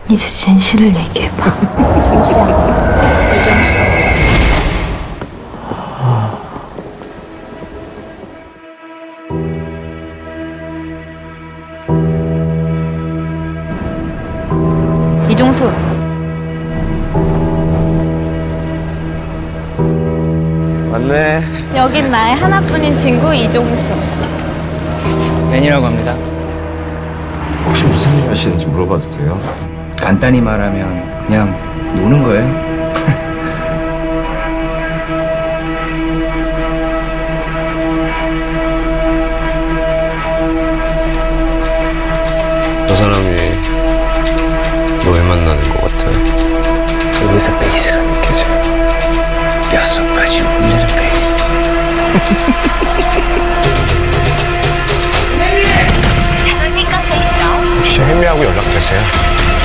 이제 진실을 얘기해봐. 정수야, 이정수. 이종수. 맞네. 여긴 나의 하나뿐인 친구 이종수. 벤이라고 합니다. 혹시 무슨 일 하시는지 물어봐도 돼요? 간단히 말하면 그냥 노는 거예요. 저 사람이 너 왜 만나는 것 같아? 여기서 베이스가 느껴져요. 뼛속까지 울리는 베이스. 혹시 혜미하고 연락되세요?